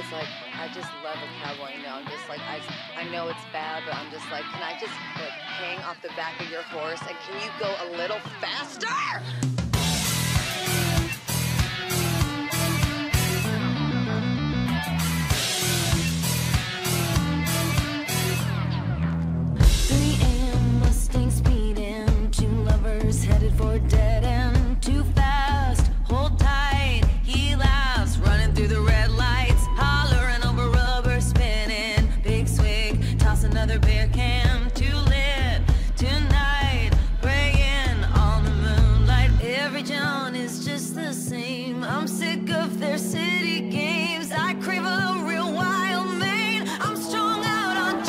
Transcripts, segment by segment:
like, I just love a cowboy. You know, I'm just like, I know it's bad, but I'm just like, can I just like hang off the back of your horse and can you go a little faster? Headed for a dead end, too fast, hold tight, he laughs, running through the red lights, hollering over rubber spinning, big swig, toss another beer can, too lit, tonight, praying on the moonlight, every town is just the same, I'm sick of their city games, I crave a real wild Maine, I'm strung out on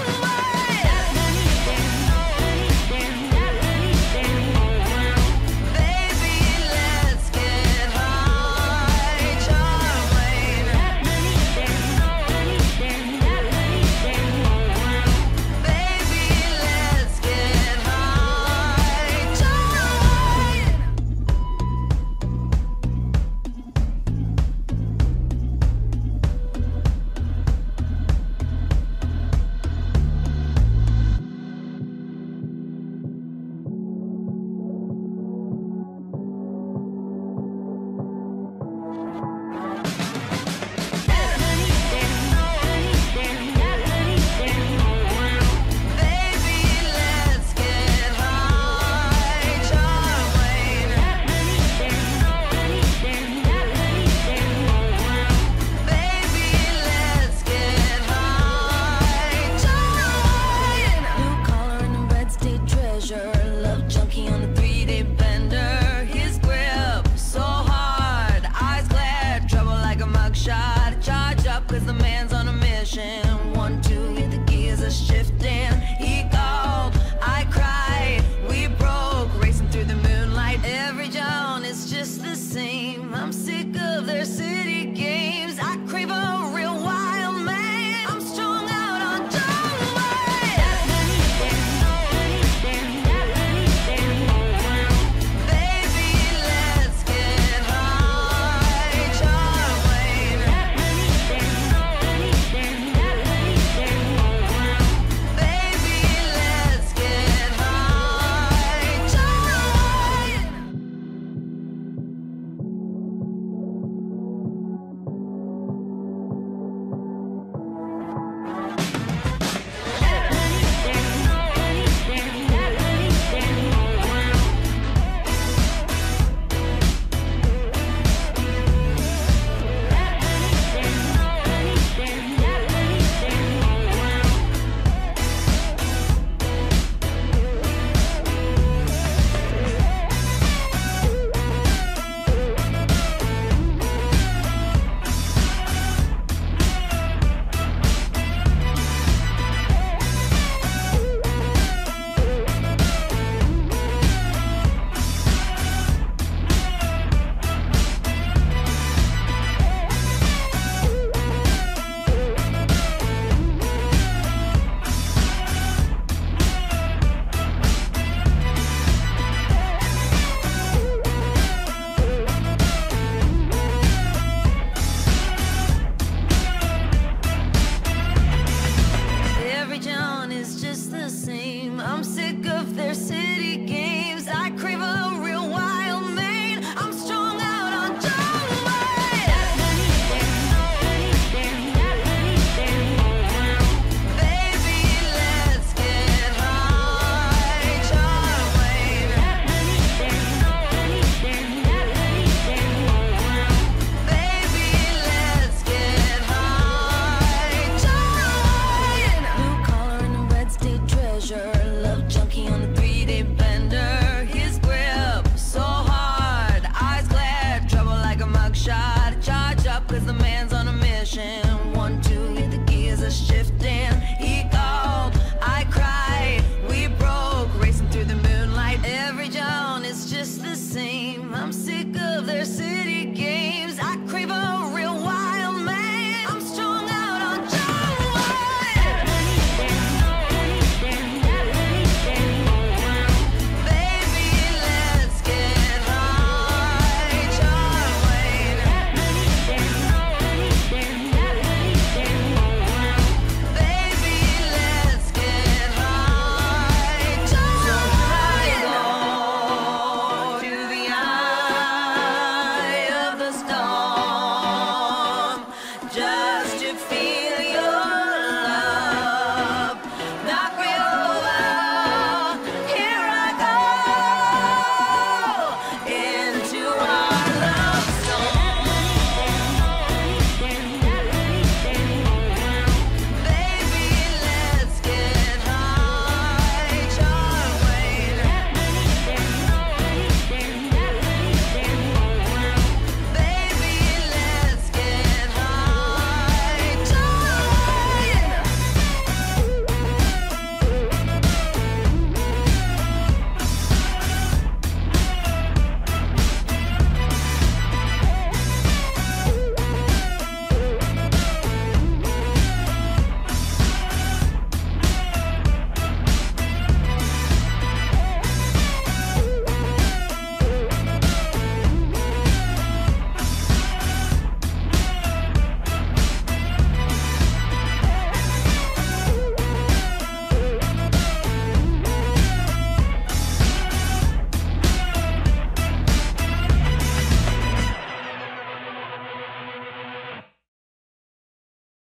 cause the man's on a mission. 1, 2, get the gears are shifting. He called, I cried, we broke, racing through the moonlight. Every dawn is just the same. I'm sick of their city.